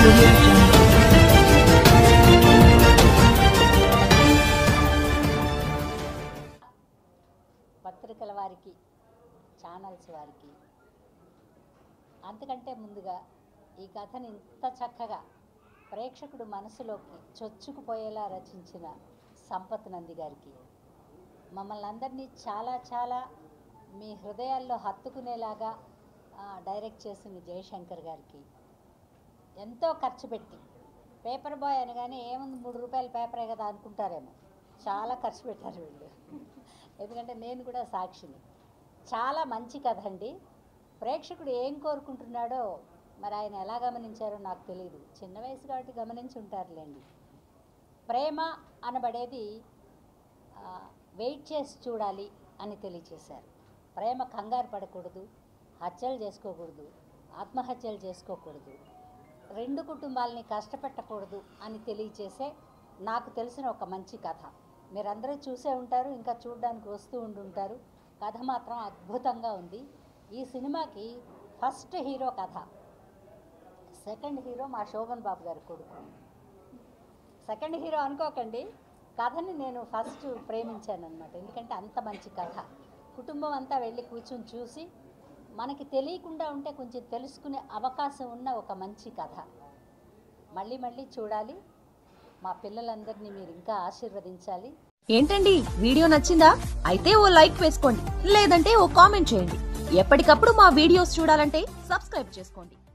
Audio Jungle. పత్రికల వారికి, channels వారికి, అంతకంటే ముందుగా ఈ కథని ఇంత చక్కగా ప్రేక్షకుడు మనసులోకి చొచ్చుకుపోయేలా రచించిన సంపత్ నంది గారికి, మమ్మల్ని అందరినీ చాలా చాలా మీ హృదయాల్లో హత్తుకునేలాగా డైరెక్ట్ చేసిన జయశంకర్ గారికి, ఎంతో ఖర్చు పెట్టి పేపర్ బాయ్ అనగానే ఏముంది 3 రూపాయల పేపరే కదా అనుకుంటారేమో, చాలా ఖర్చు పెట్టారు వీళ్ళు. ఎందుకంటే నేను కూడా సాక్షిని. చాలా మంచి కథ అండి. ప్రేక్షకుడు ఏం కోరుకుంటున్నాడో మరి ఆయన ఎలా గమనించారో నాకు తెలియదు. చిన్న వయసు కాబట్టి గమనించి ఉంటారులేండి. ప్రేమ అనబడేది వెయిట్ చేసి చూడాలి అని తెలియచేశారు. ప్రేమ కంగారు పడకూడదు, హత్యలు చేసుకోకూడదు, ఆత్మహత్యలు చేసుకోకూడదు, 2 కుటుంబాలని కష్టపెట్టకూడదు అని తెలియచేసే నాకు తెలిసిన ఒక మంచి కథ. మీరందరూ చూసే ఉంటారు, ఇంకా చూడడానికి వస్తూ ఉండుంటారు. కథ మాత్రం అద్భుతంగా ఉంది. ఈ సినిమాకి ఫస్ట్ హీరో కథ, సెకండ్ హీరో మా శోభన్ బాబు గారి కొడుకు. సెకండ్ హీరో అనుకోకండి, కథని నేను ఫస్ట్ ప్రేమించాను అనమాట. ఎందుకంటే అంత మంచి కథ. కుటుంబం అంతా వెళ్ళి కూర్చొని చూసి మనకి తెలియకుండా ఉంటే కొంచెం తెలుసుకునే అవకాశం ఉన్న ఒక మంచి కథ. మళ్ళీ మళ్ళీ చూడాలి. మా పిల్లలందరినీ మీరు ఇంకా ఆశీర్వదించాలి. ఏంటండి, వీడియో నచ్చిందా? అయితే ఓ లైక్ వేసుకోండి, లేదంటే ఓ కామెంట్ చేయండి. ఎప్పటికప్పుడు మా వీడియోస్ చూడాలంటే సబ్స్క్రైబ్ చేసుకోండి.